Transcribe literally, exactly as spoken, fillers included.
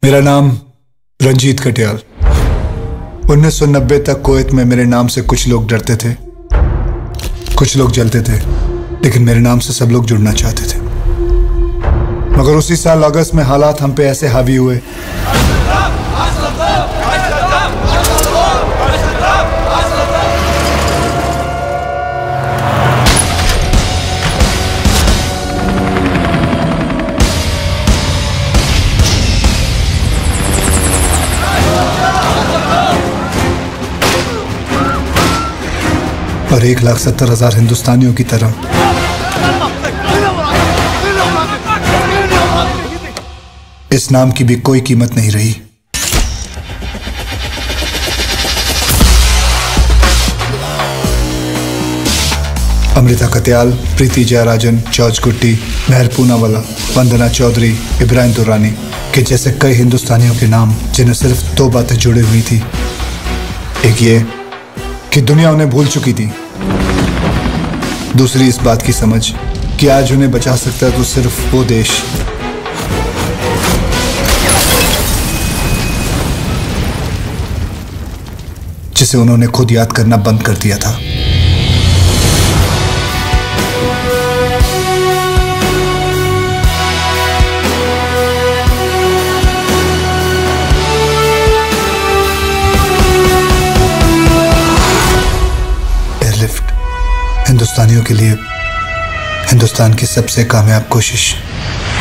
मेरा नाम रंजीत कटियाल। उन्नीस सौ नब्बे तक कुवैत में मेरे नाम से कुछ लोग डरते थे, कुछ लोग जलते थे, लेकिन मेरे नाम से सब लोग जुड़ना चाहते थे। मगर उसी साल अगस्त में हालात हम पे ऐसे हावी हुए और एक लाख सत्तर हजार हिंदुस्तानियों की तरह इस नाम की भी कोई कीमत नहीं रही। अमृता कत्याल, प्रीति जयराजन, जॉर्ज कुट्टी, मेहर पूनावाला, वंदना चौधरी, इब्राहिम दुरानी के जैसे कई हिंदुस्तानियों के नाम, जिन्हें सिर्फ दो बातें जुड़ी हुई थी। एक ये कि दुनिया उन्हें भूल चुकी थी, दूसरी इस बात की समझ कि आज उन्हें बचा सकता है तो सिर्फ वो देश जिसे उन्होंने खुद याद करना बंद कर दिया था। एयरलिफ्ट हिंदुस्तानियों के लिए हिंदुस्तान की सबसे कामयाब कोशिश।